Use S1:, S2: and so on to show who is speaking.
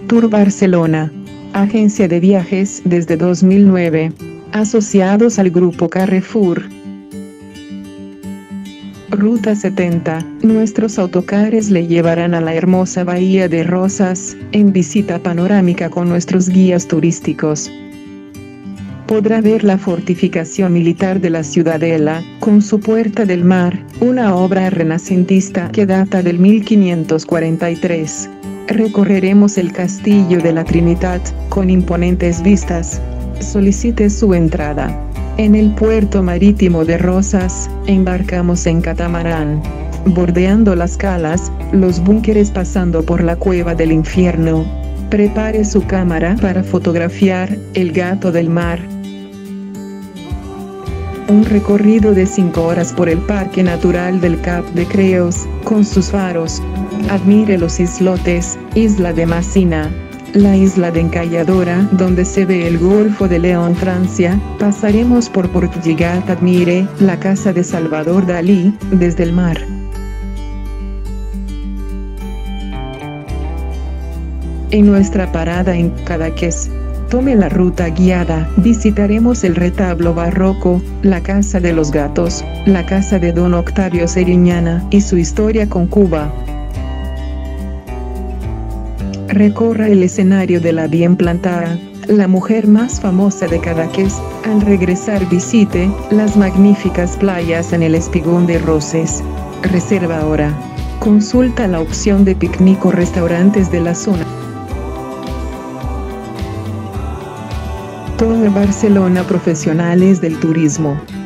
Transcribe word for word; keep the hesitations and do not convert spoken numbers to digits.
S1: Tour Barcelona. Agencia de viajes desde dos mil nueve. Asociados al grupo Carrefour. Ruta setenta. Nuestros autocares le llevarán a la hermosa bahía de Rosas, en visita panorámica con nuestros guías turísticos. Podrá ver la fortificación militar de la Ciudadela, con su Puerta del Mar, una obra renacentista que data del mil quinientos cuarenta y tres. Recorreremos el Castillo de la Trinidad, con imponentes vistas. Solicite su entrada. En el puerto marítimo de Rosas, embarcamos en catamarán. Bordeando las calas, los búnkeres pasando por la cueva del infierno. Prepare su cámara para fotografiar el gato del mar. Un recorrido de cinco horas por el Parque Natural del Cap de Creus, con sus faros. Admire los islotes, Isla de Masina, la isla de Encalladora, donde se ve el Golfo de León, Francia. Pasaremos por Portugal. Admire la casa de Salvador Dalí, desde el mar. En nuestra parada en Cadaqués, tome la ruta guiada. Visitaremos el retablo barroco, la Casa de los Gatos, la casa de Don Octavio Sariñana y su historia con Cuba. Recorra el escenario de la bien plantada, la mujer más famosa de Cadaqués. Al regresar visite las magníficas playas en el Espigón de Roses. Reserva ahora. Consulta la opción de picnic o restaurantes de la zona. Tour Barcelona, profesionales del turismo.